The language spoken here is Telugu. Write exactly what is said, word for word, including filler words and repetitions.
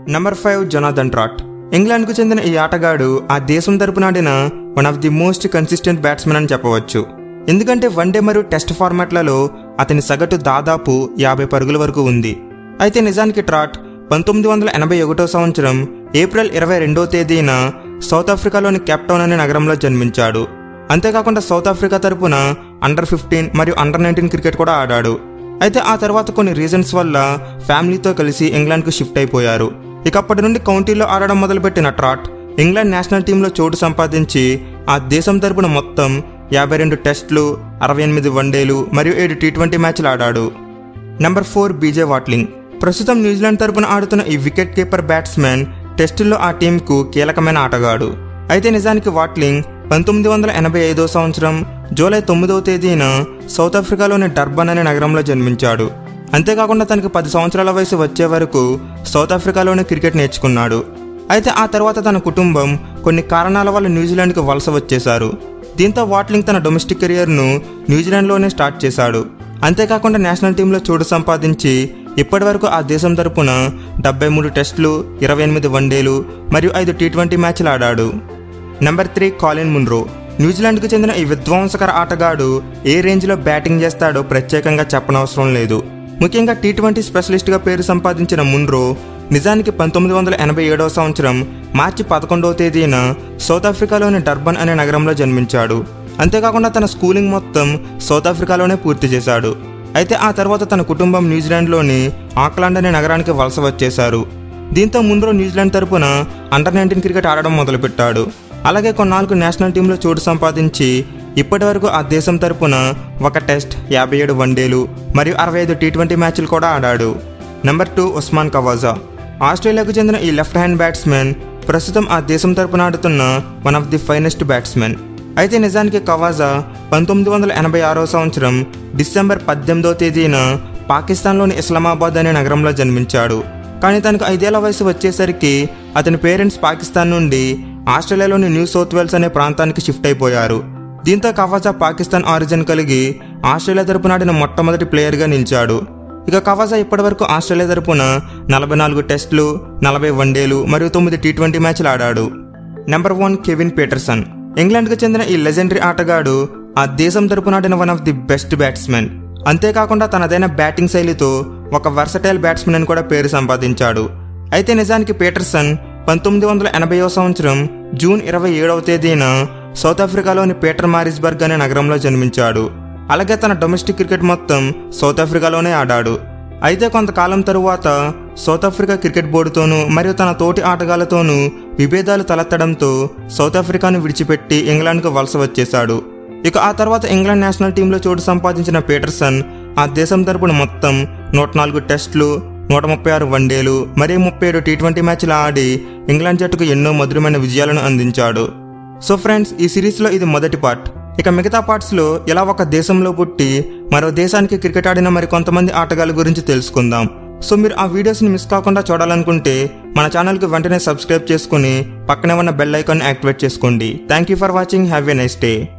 Number five Jonathan Trott. ఇంగ్లాండ్కు చెందిన ఈ ఆటగాడు ఆ దేశం తరపున ఆడిన one of the most consistent batsmen అని చెప్పవచ్చు. ఎందుకంటే వన్డే మరియు టెస్ట్ ఫార్మాట్లలో అతని సగటు దాదాపు యాభై పరుగుల వరకు ఉంది. అయితే నిజానికి ట్రాట్ పంతొమ్మిది వందల ఎనభై ఒకటో సంవత్సరం ఏప్రిల్ ఇరవై రెండో తేదీన సౌత్ ఆఫ్రికాలోని కేప్టౌన్ అనే నగరంలో జన్మించాడు. అంతేకాకుండా సౌత్ ఆఫ్రికా తరపున అండర్ ఫిఫ్టీన్ మరియు అండర్ నైన్టీన్ క్రికెట్ కూడా ఆడాడు. అయితే ఆ తర్వాత కొన్ని రీజన్స్ వల్ల ఫ్యామిలీతో కలిసి ఇంగ్లాండ్కు షిఫ్ట్ అయిపోయారు. ఇక అప్పటి నుండి కౌంటీలో ఆడడం మొదలుపెట్టిన ట్రాట్ ఇంగ్లాండ్ నేషనల్ టీంలో చోటు సంపాదించి ఆ దేశం తరపున మొత్తం యాభై రెండు టెస్టులు, అరవై ఎనిమిది వన్డేలు మరియు ఏడు టీ ట్వంటీ మ్యాచ్లు ఆడాడు. Number four BJ Watling. ప్రస్తుతం న్యూజిలాండ్ తరపున ఆడుతున్న ఈ వికెట్ కీపర్ బ్యాట్స్మెన్ టెస్టుల్లో ఆ టీంకు కీలకమైన ఆటగాడు. అయితే నిజానికి వాట్లింగ్ పంతొమ్మిది వందల ఎనభై ఐదో సంవత్సరం జూలై తొమ్మిదవ తేదీన సౌత్ ఆఫ్రికాలోని డర్బన్ అనే నగరంలో జన్మించాడు. అంతేకాకుండా తనకు పది సంవత్సరాల వయసు వచ్చే వరకు సౌత్ ఆఫ్రికాలోనే క్రికెట్ నేర్చుకున్నాడు. అయితే ఆ తర్వాత తన కుటుంబం కొన్ని కారణాల వల్ల న్యూజిలాండ్కు వలస వచ్చేశారు. దీంతో వాట్లింగ్ తన డొమెస్టిక్ కెరియర్ను న్యూజిలాండ్లోనే స్టార్ట్ చేశాడు. అంతేకాకుండా నేషనల్ టీంలో చోటు సంపాదించి ఇప్పటి వరకు ఆ దేశం తరపున డెబ్బై మూడు టెస్టులు, ఇరవై ఎనిమిది వన్డేలు మరియు ఐదు టీ ట్వంటీ మ్యాచ్లు ఆడాడు. Number three Colin Munro. న్యూజిలాండ్కు చెందిన ఈ విధ్వంసకర ఆటగాడు ఏ రేంజ్లో బ్యాటింగ్ చేస్తాడో ప్రత్యేకంగా చెప్పనవసరం లేదు. ముఖ్యంగా టీ ట్వంటీ స్పెషలిస్ట్గా పేరు సంపాదించిన మున్రో నిజానికి పంతొమ్మిది వందల ఎనభై ఏడవ సంవత్సరం మార్చి పదకొండవ తేదీన సౌత్ ఆఫ్రికాలోని డర్బన్ అనే నగరంలో జన్మించాడు. అంతేకాకుండా తన స్కూలింగ్ మొత్తం సౌత్ ఆఫ్రికాలోనే పూర్తి చేశాడు. అయితే ఆ తర్వాత తన కుటుంబం న్యూజిలాండ్లోని ఆక్లాండ్ అనే నగరానికి వలస వచ్చేశారు. దీంతో మున్రో న్యూజిలాండ్ తరపున అండర్ నైన్టీన్ క్రికెట్ ఆడడం మొదలుపెట్టాడు. అలాగే కొన్నాళ్ళకు నేషనల్ టీంలో చోటు సంపాదించి ఇప్పటి వరకు ఆ దేశం తరపున ఒక టెస్ట్, యాభై ఏడు వన్డేలు మరియు అరవై ఐదు టీ ట్వంటీ మ్యాచ్లు కూడా ఆడాడు. Number two Usman Khawaja. ఆస్ట్రేలియాకు చెందిన ఈ లెఫ్ట్ హ్యాండ్ బ్యాట్స్మెన్ ప్రస్తుతం ఆ దేశం తరపున ఆడుతున్న one of the finest batsmen. అయితే నిజానికి ఖవాజా పంతొమ్మిది వందల ఎనభై ఆరో సంవత్సరం డిసెంబర్ పద్దెనిమిదో తేదీన పాకిస్తాన్లోని ఇస్లామాబాద్ అనే నగరంలో జన్మించాడు. కానీ తనకు ఐదేళ్ల వయసు వచ్చేసరికి అతని పేరెంట్స్ పాకిస్తాన్ నుండి ఆస్ట్రేలియాలోని న్యూ సౌత్ వేల్స్ అనే ప్రాంతానికి షిఫ్ట్ అయిపోయారు. దీంతో ఖవాజా పాకిస్తాన్ ఆరిజిన్ కలిగి ఆస్ట్రేలియా తరపున ఆడిన మొట్టమొదటి ప్లేయర్గా నిలిచాడు. ఇక ఖవాజా ఇప్పటి వరకు ఆస్ట్రేలియా తరపున నలభై నాలుగు టెస్టులు, నలభై వన్డేలు మరియు తొమ్మిది టీ ట్వంటీ మ్యాచ్లు ఆడాడు. Number one Kevin Pietersen. ఇంగ్లాండ్కు చెందిన ఈ లెజెండరీ ఆటగాడు ఆ దేశం తరపున ఆడిన one of the best batsmen. అంతేకాకుండా తనదైన బ్యాటింగ్ శైలితో ఒక వర్సటైల్ బ్యాట్స్మెన్ అని కూడా పేరు సంపాదించాడు. అయితే నిజానికి పీటర్సన్ పంతొమ్మిది వందల ఎనభైవ సంవత్సరం జూన్ ఇరవై ఏడవ తేదీన సౌత్ ఆఫ్రికాలోని పీటర్ మారిస్బర్గ్ అనే నగరంలో జన్మించాడు. అలాగే తన డొమెస్టిక్ క్రికెట్ మొత్తం సౌత్ ఆఫ్రికాలోనే ఆడాడు. అయితే కొంతకాలం తరువాత సౌత్ ఆఫ్రికా క్రికెట్ బోర్డుతోనూ మరియు తన తోటి ఆటగాళ్లతోనూ విభేదాలు తలెత్తడంతో సౌత్ ఆఫ్రికాను విడిచిపెట్టి ఇంగ్లాండ్కు వలస వచ్చేశాడు. ఇక ఆ తర్వాత ఇంగ్లాండ్ నేషనల్ టీంలో చోటు సంపాదించిన పీటర్సన్ ఆ దేశం తరపున మొత్తం నూట నాలుగు టెస్టులు, నూట ముప్పై ఆరు వన్డేలు మరియు ముప్పై ఏడు టీ ట్వంటీ మ్యాచ్లు ఆడి ఇంగ్లాండ్ జట్టుకు ఎన్నో మధురమైన విజయాలను అందించాడు. సో ఫ్రెండ్స్, ఈ సిరీస్లో ఇది మొదటి పార్ట్. ఇక మిగతా పార్ట్స్లో ఇలా ఒక దేశంలో పుట్టి మరో దేశానికి క్రికెట్ ఆడిన మరి కొంతమంది ఆటగాళ్ళ గురించి తెలుసుకుందాం. సో మీరు ఆ వీడియోస్ని మిస్ కాకుండా చూడాలనుకుంటే మన ఛానల్కి వెంటనే సబ్స్క్రైబ్ చేసుకుని పక్కనే ఉన్న బెల్ ఐకాన్ యాక్టివేట్ చేసుకోండి. Thank you for watching. Have a nice day.